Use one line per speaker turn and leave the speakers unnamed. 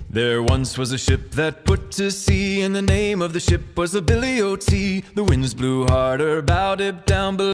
There once was a ship that put to sea, and the name of the ship was the Billy O.T. The winds blew harder, bowed it down below.